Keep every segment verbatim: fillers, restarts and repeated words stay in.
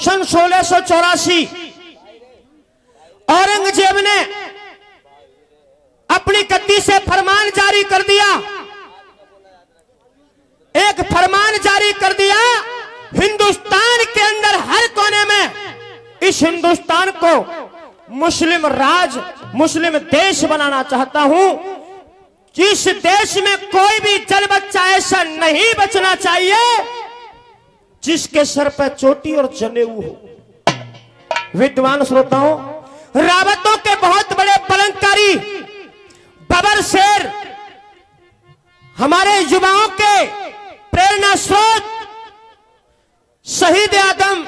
सन सोलह सौ चौरासी औरंगजेब ने अपनी गद्दी से फरमान जारी कर दिया, एक फरमान जारी कर दिया, हिंदुस्तान के अंदर हर कोने में इस हिंदुस्तान को मुस्लिम राज, मुस्लिम देश बनाना चाहता हूं। इस देश में कोई भी जल बच्चा ऐसा नहीं बचना चाहिए जिसके सर पर चोटी और जनेऊ हो। विद्वान श्रोताओं, रावतों के बहुत बड़े पलंकारी बबर शेर हमारे युवाओं के प्रेरणा स्रोत, शहीद आदम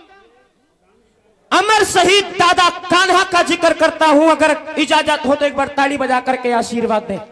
अमर शहीद दादा कान्हा का जिक्र करता हूं। अगर इजाजत हो तो एक बार ताली बजा करके आशीर्वाद दें।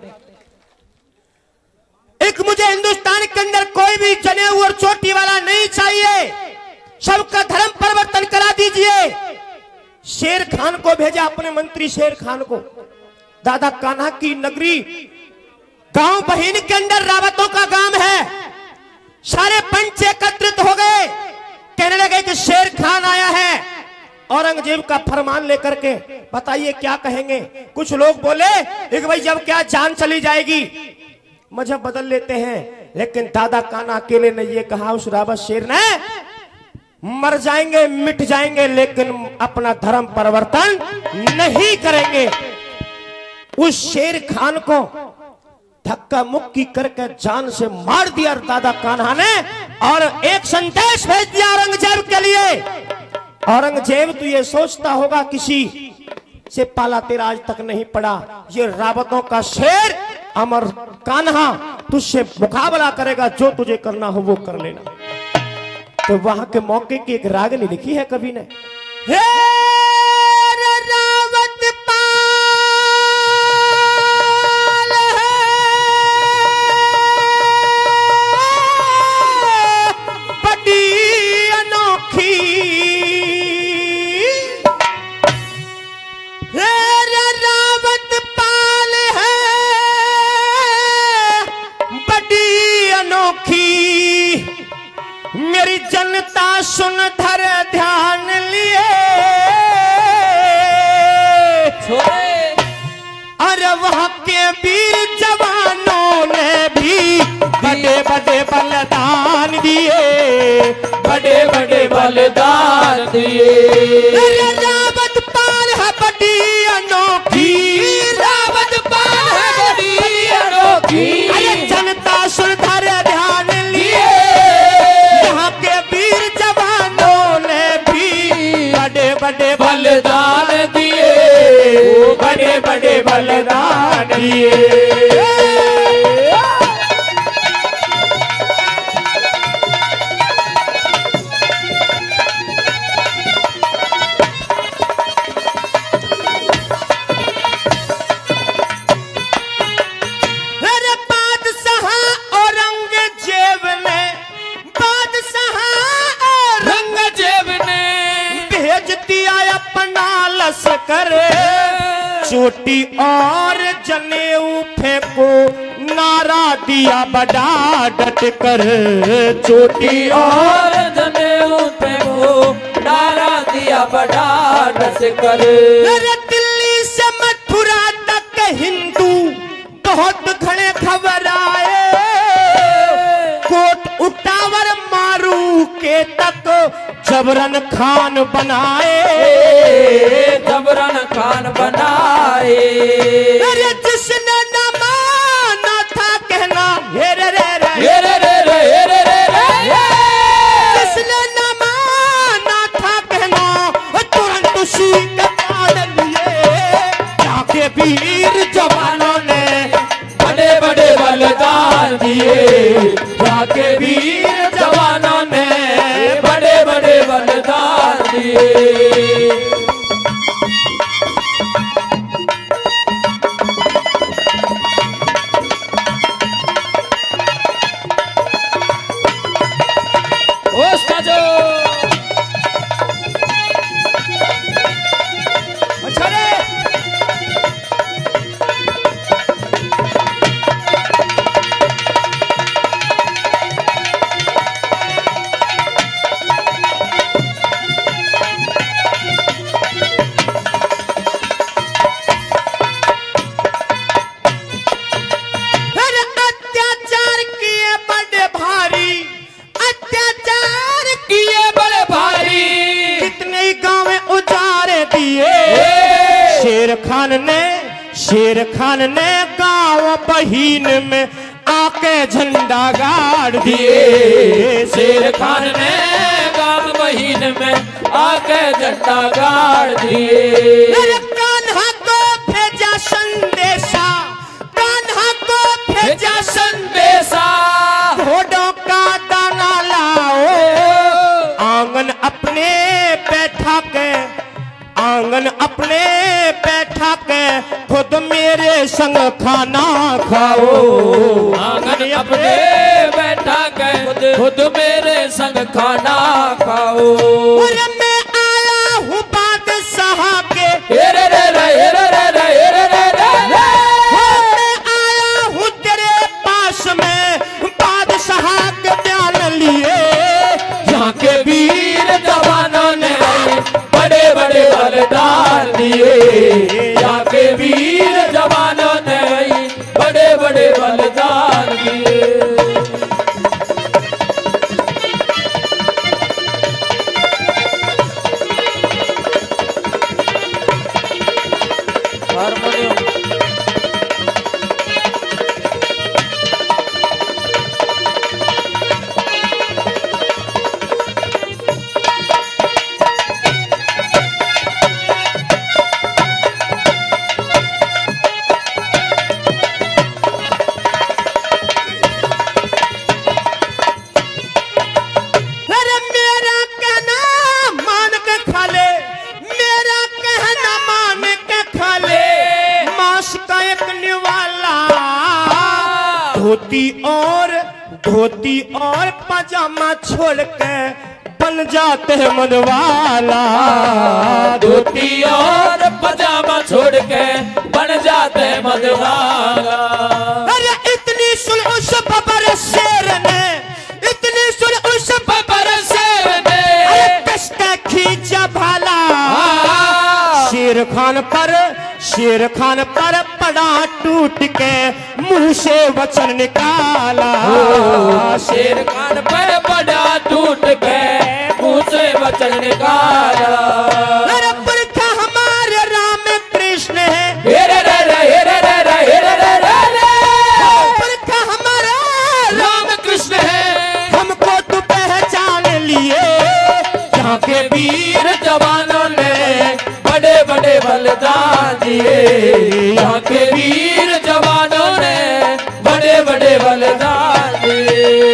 एक मुझे हिंदुस्तान के अंदर कोई भी जनेऊ और चोटी वाला नहीं चाहिए, सबका धर्म परिवर्तन करा दीजिए। शेर खान को भेजा, अपने मंत्री शेर खान को, दादा कान्हा की नगरी गांव बहिन के अंदर रावतों का गांव है। सारे पंच एकत्रित हो गए, कहने लगे कि शेर खान आया है औरंगजेब का फरमान लेकर के, बताइए क्या कहेंगे। कुछ लोग बोले कि भाई जब क्या जान चली जाएगी मजहब बदल लेते हैं, लेकिन दादा कान्हा अकेले ने ये कहा, उस रावत शेर ने, मर जाएंगे मिट जाएंगे लेकिन अपना धर्म परिवर्तन नहीं करेंगे। उस शेर खान को धक्का मुक्की करके जान से मार दिया दादा कान्हा ने, और एक संदेश भेज दिया औरंगजेब के लिए। औरंगजेब तो ये सोचता होगा किसी से पाला तेरा आज तक नहीं पड़ा, ये रावतों का शेर अमर कान्हा तुझसे मुकाबला करेगा, जो तुझे करना हो वो कर लेना। तो वहां के मौके की एक रागनी लिखी है कवि ने, हे रावत पाल है बड़ी अनोखी, हे रावत पाल है बड़ी अनोखी, मेरी जनता सुन धर ध्यान लिए, अरे वहां के वीर जवानों ने भी बड़े बड़े बलिदान दिए, बड़े बड़े बलिदान दिए। अरे रावत पाल है बड़ी अनोखी, रावत पाल है बड़ी अनोखी, अरे जनता सुन धर ध्यान लिए, यहाँ के वीर जवानों ने भी बड़े बड़े बलिदान दिए, बड़े बड़े बलिदान दिए। करे चोटी और जनेऊ फेंको, नारा दिया बड़ा डट कर, चोटी और जनेऊ फेंको, नारा दिया बड़ा डट कर। दिल्ली से मथुरा तक हिंदू बहुत घने घबराए, कोट उटावर मारू के तक जबरन खान बनाए, जबरन खान बनाए। अरे जिसने न माना था कहना हे रे रे रे हे रे रे रे हे रे रे रे, जिसने न माना था कहना तुरंत उसी के कान लिए, जाके वीर जवानों ने बड़े बड़े बलिदान दिए, जाके वीर जवानों ने बड़े बड़े बलिदान दिए। लिए। शेर खान ने शेर खान ने गांव बहीन में आके झंडा गाड़ दिए। शेर खान ने गांव बहीन में आके झंडा गाड़ दिए। कान्हा को भेजा संदेशा, कान्हा को भेजा संदेशा, घोड़ों का दाना लाओ, आंगन अपने बैठा के, आंगन अपने बैठा के खुद मेरे संग खाना खाओ। आंगन अपने बैठा के खुद मेरे संग खाना खाओ। और मैं आया हूँ बादशाह के, रे रे रे रे रे रे रे रे रे रे। मैं आया हूँ तेरे पास में बादशाह के बयान लिए। यहाँ के वीर जवानों ने बड़े बड़े बलिदान दिए। यहाँ के वीर जवानों ने बड़े बड़े बलिदान दिए। हारमोनियम धोती और धोती और पजामा छोड़ के बन जाते हैं मधवाला। धोती और पजामा छोड़ के बन जाते हैं मधवाला। अरे इतनी सुन उस बबर शेर ने, इतनी सुन उस बबर शेर ने, कष्ट खींचा भाला। शेर खान पर शेर खान पर पड़ा टूट के मुंह से वचन निकाला। शेर खान पर पड़ा टूट के मुंह से वचन निकाला। अरे पुरखा हमारे राम कृष्ण है, रे रे रे रे रे रे रे रे रे। पुरखा हमारा राम कृष्ण है, हमको तो पहचान लिए। यहाँ के वीर जवानों ने बड़े बड़े बलिदान दिए। यहाँ के वीर जवानों ने बड़े बड़े बलिदान दिए।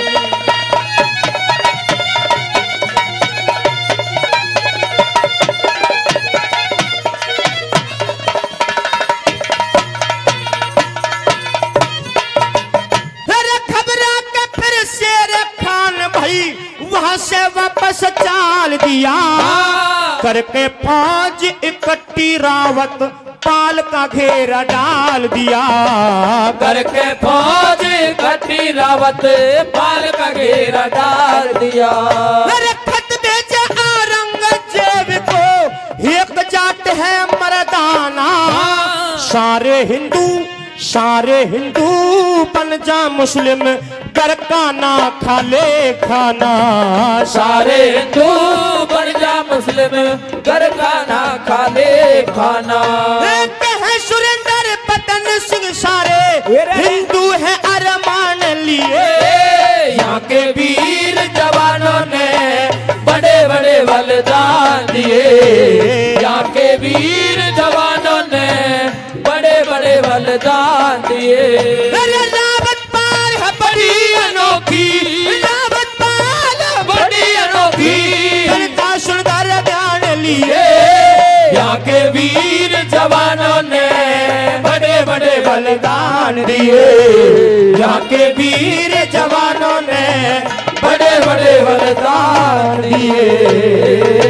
घबरा के फिर शेर खान भाई वहां से वापस चाल दिया। करके फौज इकट्ठी रावत पाल का घेरा डाल दिया। करके फौज इकट्ठी रावत पाल का घेरा डाल दिया। खत भेजा औरंगजेब को, एक जाट है मर्दाना। सारे हिंदू सारे हिंदू बन जा मुस्लिम, कर का ना खा ले खाना। सारे हिंदू बन जा मुस्लिम, कर का ना खा ले खाना। है सुरेंद्र पतन सिंह सारे हिंदू है अरमान लिए। यहाँ के वीर जवानों ने बड़े बड़े बलिदान दिए। यहाँ के वीर जवानों ने बड़े बड़े बलिदान दिए। रावत पाल है बड़ी अनोखी, रावत पाल बड़ी अनोखी, का सुंदर ध्यान लिए। यहाँ के वीर जवानों ने बड़े बड़े बलिदान दिए। यहाँ के वीर जवानों ने बड़े बड़े बलिदान दिए।